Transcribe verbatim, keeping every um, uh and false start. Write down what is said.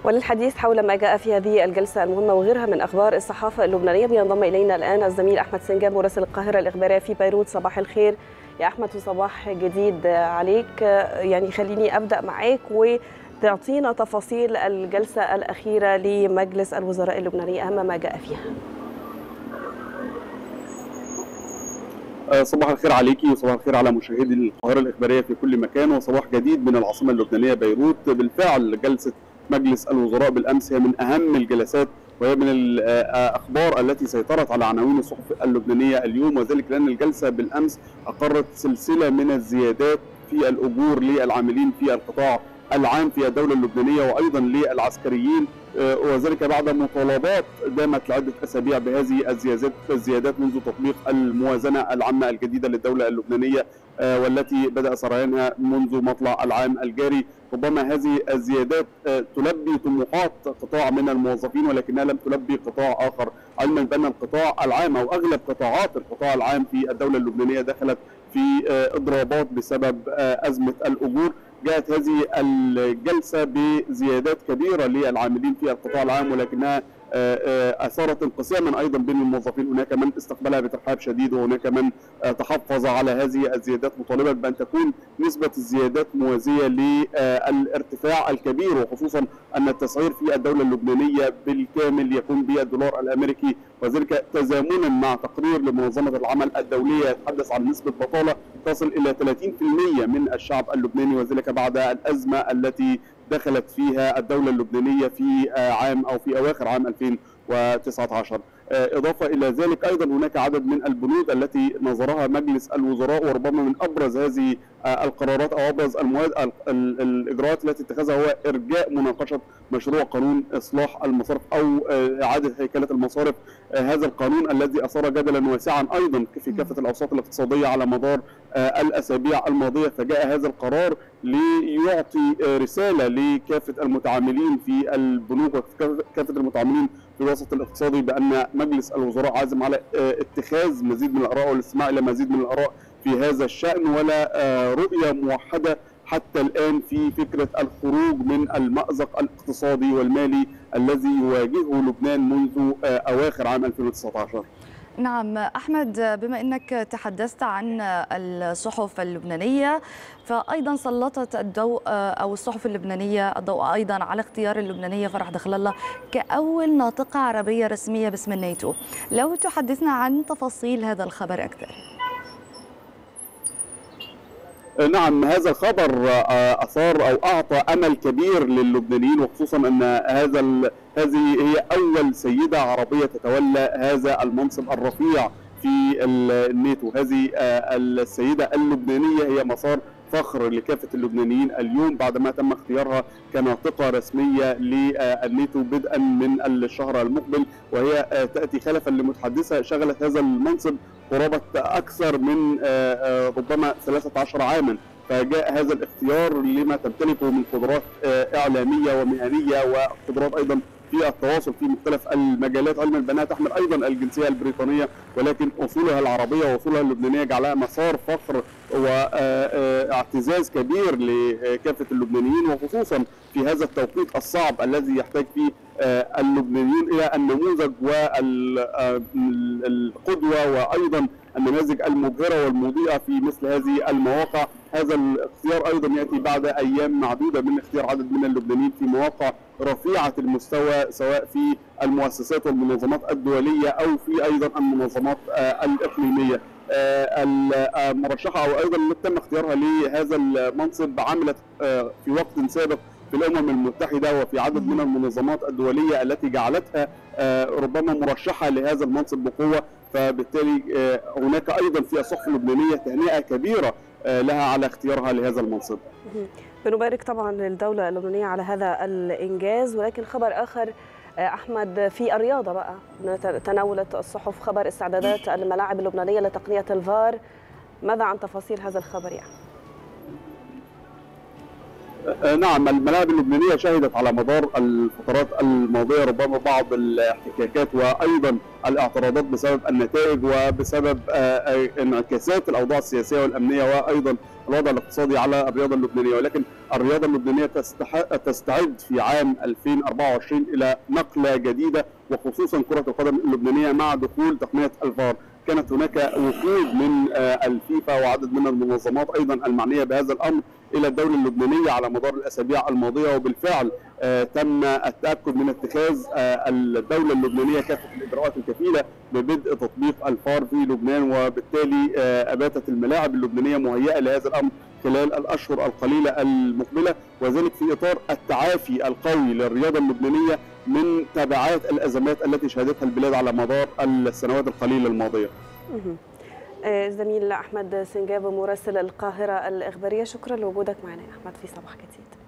وللحديث حول ما جاء في هذه الجلسة المهمة وغيرها من أخبار الصحافة اللبنانية بينضم إلينا الآن الزميل أحمد سنجاب مراسل القاهرة الإخبارية في بيروت. صباح الخير يا أحمد وصباح جديد عليك. يعني خليني أبدأ معاك وتعطينا تفاصيل الجلسة الأخيرة لمجلس الوزراء اللبناني، أهم ما جاء فيها. صباح الخير عليكي وصباح الخير على مشاهدي القاهرة الإخبارية في كل مكان، وصباح جديد من العاصمة اللبنانية بيروت. بالفعل جلسة مجلس الوزراء بالأمس هي من أهم الجلسات وهي من الأخبار التي سيطرت على عناوين الصحف اللبنانية اليوم، وذلك لأن الجلسة بالأمس أقرت سلسلة من الزيادات في الأجور للعاملين في القطاع العام في الدولة اللبنانية وأيضا للعسكريين، وذلك بعد مطالبات دامت لعدة أسابيع بهذه الزيادات الزيادات منذ تطبيق الموازنة العامة الجديدة للدولة اللبنانية والتي بدأ سريانها منذ مطلع العام الجاري. ربما هذه الزيادات تلبي طموحات قطاع من الموظفين ولكنها لم تلبي قطاع آخر، علما بأن القطاع العام أو أغلب قطاعات القطاع العام في الدولة اللبنانية دخلت في إضرابات بسبب أزمة الأجور. جاءت هذه الجلسة بزيادات كبيرة للعاملين في القطاع العام ولكنها أثارت انقساما أيضا بين الموظفين، هناك من استقبلها بترحاب شديد وهناك من تحفظ على هذه الزيادات مطالبا بأن تكون نسبة الزيادات موازية للارتفاع الكبير، وخصوصا أن التسعير في الدولة اللبنانية بالكامل يكون بالدولار الأمريكي، وذلك تزامنا مع تقرير لمنظمة العمل الدولية يتحدث عن نسبة بطالة تصل إلى ثلاثين بالمئة من الشعب اللبناني، وذلك بعد الأزمة التي دخلت فيها الدولة اللبنانية في عام أو في أواخر عام ألفين وتسعة عشر. إضافة إلى ذلك أيضا هناك عدد من البنود التي نظرها مجلس الوزراء، وربما من أبرز هذه القرارات أو أبرز المواد الإجراءات التي اتخذها هو إرجاء مناقشة مشروع قانون إصلاح المصارف أو إعادة هيكلة المصارف. هذا القانون الذي أثار جدلا واسعا أيضا في كافة الأوساط الاقتصادية على مدار الأسابيع الماضية، فجاء هذا القرار ليعطي رسالة لكافة المتعاملين في البنوك وكافة المتعاملين في الوسط الاقتصادي بأن مجلس الوزراء عازم على اتخاذ مزيد من الآراء والاستماع إلى مزيد من الآراء في هذا الشأن، ولا رؤية موحدة حتى الآن في فكرة الخروج من المأزق الاقتصادي والمالي الذي يواجهه لبنان منذ أواخر عام ألفين وتسعة عشر. نعم أحمد، بما أنك تحدثت عن الصحف اللبنانية فأيضا سلطت الضوء أو الصحف اللبنانية الضوء أيضا على اختيار اللبنانية فرح دخل الله كأول ناطقة عربية رسمية باسم الناتو. لو تحدثنا عن تفاصيل هذا الخبر أكثر. نعم، هذا الخبر أثار أو أعطى أمل كبير للبنانيين، وخصوصا أن هذا هذه هي أول سيدة عربية تتولى هذا المنصب الرفيع في الناتو. هذه السيدة اللبنانية هي مسار فخر لكافة اللبنانيين اليوم بعدما تم اختيارها كناطقة رسمية للناتو بدءا من الشهر المقبل، وهي تأتي خلفا لمتحدثة شغلت هذا المنصب قرابة أكثر من ربما ثلاثة عشر عاما، فجاء هذا الاختيار لما تمتلكه من قدرات إعلامية ومهنية وقدرات أيضا في التواصل في مختلف المجالات، علما بأنها تحمل أيضا الجنسية البريطانية ولكن أصولها العربية وأصولها اللبنانية جعلها مسار فخر واعتزاز كبير لكافة اللبنانيين، وخصوصا في هذا التوقيت الصعب الذي يحتاج فيه اللبنانيين إلى النموذج والقدوة وأيضا النماذج المبهرة والمضيئة في مثل هذه المواقع. هذا الاختيار أيضا يأتي بعد أيام معدودة من اختيار عدد من اللبنانيين في مواقع رفيعة المستوى سواء في المؤسسات والمنظمات الدولية أو في أيضا المنظمات الإقليمية. المرشحة أو أيضا اللي تم اختيارها لهذا المنصب عملت في وقت سابق في الأمم المتحدة وفي عدد من المنظمات الدولية التي جعلتها ربما مرشحة لهذا المنصب بقوة، فبالتالي هناك أيضا في الصحف اللبنانية تهنئة كبيرة لها على اختيارها لهذا المنصب. بنبارك طبعا للدولة اللبنانية على هذا الإنجاز. ولكن خبر آخر أحمد في الرياضة بقى، تناولت الصحف خبر استعدادات الملاعب اللبنانية لتقنية الفار. ماذا عن تفاصيل هذا الخبر يعني؟ نعم، الملاعب اللبنانية شهدت على مدار الفترات الماضية ربما بعض الاحتكاكات وأيضا الاعتراضات بسبب النتائج وبسبب انعكاسات الأوضاع السياسية والأمنية وأيضا الوضع الاقتصادي على الرياضه اللبنانيه، ولكن الرياضه اللبنانيه تستعد في عام ألفين وأربعة وعشرين الى نقله جديده، وخصوصا كره القدم اللبنانيه مع دخول تقنيه الفار. كانت هناك وفود من الفيفا وعدد من المنظمات ايضا المعنيه بهذا الامر الى الدوله اللبنانيه على مدار الاسابيع الماضيه، وبالفعل تم التاكد من اتخاذ الدوله اللبنانيه كافه الاجراءات الكفيله ببدء تطبيق الفار في لبنان، وبالتالي اباتت الملاعب اللبنانيه مهيئه لهذا الامر خلال الاشهر القليله المقبله، وذلك في اطار التعافي القوي للرياضه اللبنانيه من تبعات الازمات التي شهدتها البلاد على مدار السنوات القليله الماضيه. زميل احمد سنجاب مراسل القاهره الاخباريه، شكرا لوجودك معنا يا احمد في صباح جديد.